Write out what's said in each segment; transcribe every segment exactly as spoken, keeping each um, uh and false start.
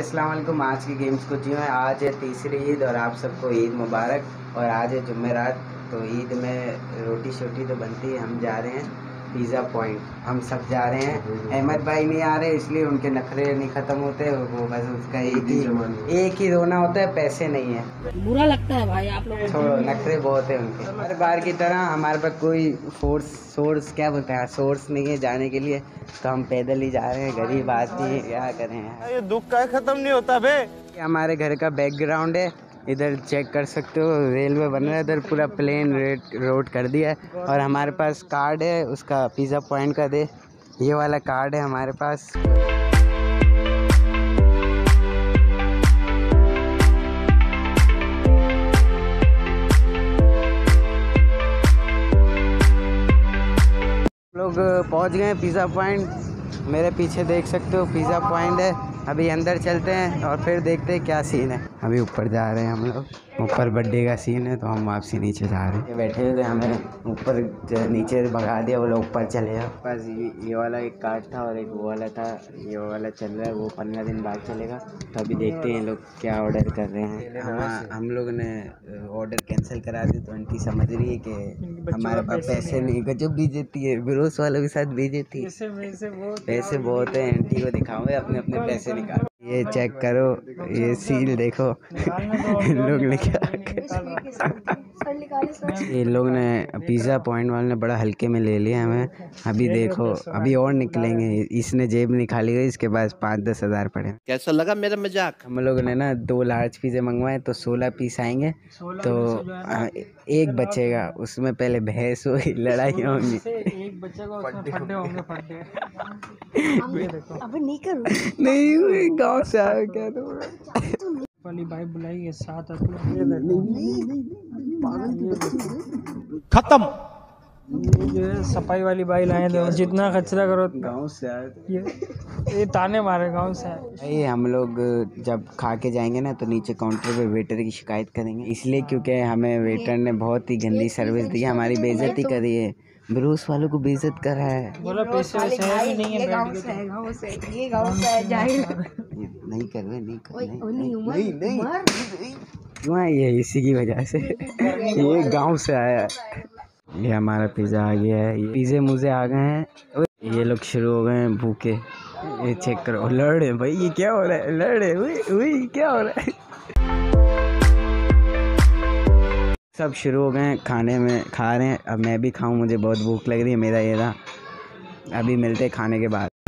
अस्सलाम वालेकुम। आज की गेम्स कुछ यूँ है। आज है तीसरी ईद और आप सबको ईद मुबारक। और आज है जुमेरात, तो ईद में रोटी शोटी तो बनती है। हम जा रहे हैं पिज़्ज़ा पॉइंट, हम सब जा रहे हैं। अहमद भाई नहीं आ रहे इसलिए उनके नखरे नहीं ख़त्म होते। वो बस उसका एक ही एक ही रोना होता है, पैसे नहीं है। बुरा लगता है भाई आप लोग, छोड़ो, नखरे बहुत है उनके। हर बार की तरह हमारे पास कोई फोर्स सोर्स क्या बोलते हैं सोर्स नहीं है जाने के लिए, तो हम पैदल ही जा रहे हैं। गरीब आदमी क्या करें यार, ये दुख का खत्म नहीं होता बे। हमारे घर का बैकग्राउंड है, इधर चेक कर सकते हो। रेलवे बन रहा है, इधर पूरा प्लेन रोड कर दिया है। और हमारे पास कार्ड है उसका, पिज़्ज़ा पॉइंट का दे, ये वाला कार्ड है हमारे पास। लोग पहुंच गए पिज़्ज़ा पॉइंट, मेरे पीछे देख सकते हो पिज़्ज़ा पॉइंट है। अभी अंदर चलते हैं और फिर देखते हैं क्या सीन है। अभी ऊपर जा रहे हैं हम लोग, ऊपर बर्थडे का सीन है तो हम वापसी नीचे जा रहे हैं। ये बैठे हुए थे, हमें ऊपर नीचे भगा दिया, वो लोग ऊपर चले गए। बस ये, ये वाला एक कार्ड था और एक वो वाला था। ये वाला चल रहा है, वो पंद्रह दिन बाद चलेगा। तो अभी देखते हैं लोग क्या ऑर्डर कर रहे हैं। हम हम लोग ने ऑर्डर कैंसिल करा दी तो आंटी समझ रही है कि हमारे पास पैसे नहीं। गजब बेइज्जती है, बिरोस वालों के साथ बेइज्जती। पैसे बहुत है, आंटी को दिखाओगे अपने अपने पैसे निकाल। ये चेक करो, ये सील देखो। इन लोग ने क्या ये लोग ने पिज़्ज़ा पॉइंट वाले ने बड़ा हल्के में ले लिया हमें। अभी देखो, अभी और निकलेंगे। इसने जेब निकाली गई, इसके पास पाँच दस हज़ार पड़े। कैसा लगा मेरा मजाक? हम लोगों ने ना दो लार्ज पिज़्ज़े मंगवाए तो सोलह पीस आएंगे, तो एक बचेगा। उसमें पहले बहस हुई, लड़ाई होंगी। एक बच्चे फड्डे होंगे, फड्डे। अबे नहीं कर, नहीं हुई, गाँव से आया क्या तो वाली भाई बुलाई साथ खत्म। ये जो है सफाई वाली बाई लाए थे, जितना कचरा करो। गाँव से आए ये ये ताने मारे गाँव से आए। भाई हम लोग जब खा के जाएंगे ना तो नीचे काउंटर पे वेटर की शिकायत करेंगे, इसलिए क्योंकि हमें वेटर ने बहुत ही गंदी सर्विस दी है, हमारी बेइज्जती करी है, ब्रूस वालों को बेइज्जत कर रहा है। बोला पैसे वैसे है भी नहीं है, गाँव से है, गाँव से ये गाँव से है, जाहिर नहीं कर रहे, नहीं कर रहे, नहीं उमर नहीं नहीं क्यों है ये, इसी की वजह से ये गांव से आया है। ये हमारा पिज़्ज़ा आ गया है, ये पिज़्ज़े मुझे आ गए हैं। ये लोग शुरू हो गए हैं भूखे, ये चेक करो, लड़ रहे भाई। ये क्या हो रहा है, लड़ रहे, उई उई क्या हो रहा है। सब शुरू हो गए हैं खाने में, खा रहे हैं। अब मैं भी खाऊं, मुझे बहुत भूख लग रही है। मेरा ये था, अभी मिलते हैं खाने के बाद।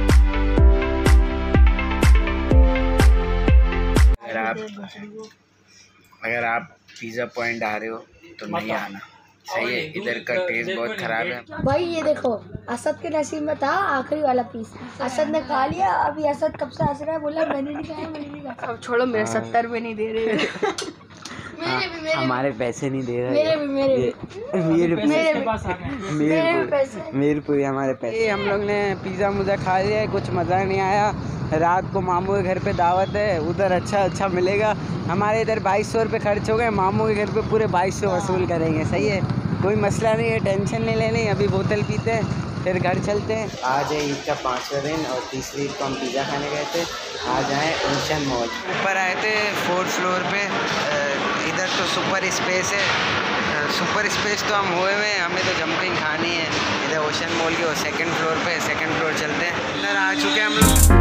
अगर आप अगर आप पिज़्ज़ा पॉइंट आ रहे हो तो नहीं आना, सही है। इधर का टेस्ट बहुत ख़राब है भाई। ये देखो, असद के नसीब में था आखिरी वाला पीस, असद ने खा लिया। अभी असद कब से हंस रहा है, बोला मैंने नहीं खाया, मैंने नहीं खाया। अब छोड़ो, मेरे सत्तर में नहीं दे रहे। हाँ, हमारे पैसे नहीं दे रहे। मेरे भी मेरे भी मेरे मेरे पैसे मेरे पूरे हमारे पैसे। हम लोग ने पिज़्ज़ा मुझे खा लिया है, कुछ मज़ा नहीं आया। रात को मामू के घर पे दावत है, उधर अच्छा अच्छा मिलेगा। हमारे इधर बाईस सौ रुपये खर्च हो गए, मामू के घर पे पूरे बाईस सौ वसूल करेंगे, सही है। कोई मसला नहीं है, टेंशन नहीं लेनी। अभी बोतल पीते हैं फिर घर चलते हैं। आज है ईद का पाँचवा दिन और तीसरी ईद को हम पिज़्ज़ा खाने गए थे। आज आए ओशन मॉल, ऊपर आए थे फोर्थ फ्लोर पे। इधर तो सुपर स्पेस है, सुपर स्पेस तो हम हुए हुए हैं, हमें तो जंपिंग खानी है। इधर ओशन मॉल की और सेकंड फ्लोर पे, सेकंड फ्लोर चलते हैं। इधर आ चुके हैं हम लोग।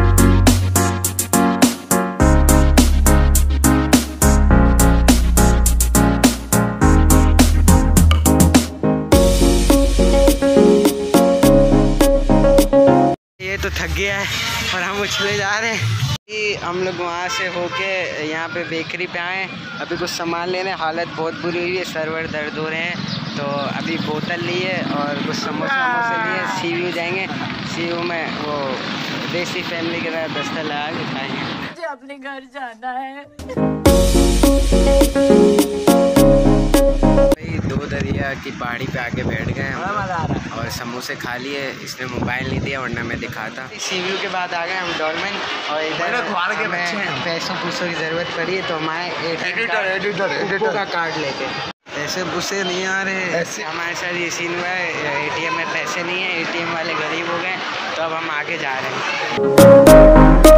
ये तो थक गया है और हम उछले जा रहे हैं। हम लोग वहाँ से होके यहाँ पे बेकरी पे आए, अभी कुछ सामान लेने। हालत बहुत बुरी हुई है, सर्वर दर्द हो रहे हैं, तो अभी बोतल ली है और कुछ समोसा वमोसा लिए। सी यू जाएंगे, सी यू में वो देसी फैमिली के साथ दस्ता लगा के खाएंगे। मुझे अपने घर जाना है। दो दरिया की पहाड़ी पे आके बैठ गए हम और समोसे खा लिए। इसने मोबाइल नहीं दिया वरना मैं दिखाता। सी व्यू के बाद आ गए हम डॉल्मेन, और इधर हमें पैसों पूसों की ज़रूरत पड़ी है तो हमारे एडिटर का कार्ड लेके पैसे पूसे नहीं आ रहे। हमारे साथ ये सीन हुआ है, एटीएम में पैसे नहीं है, एटीएम वाले गरीब हो गए, तो अब हम आगे जा रहे हैं।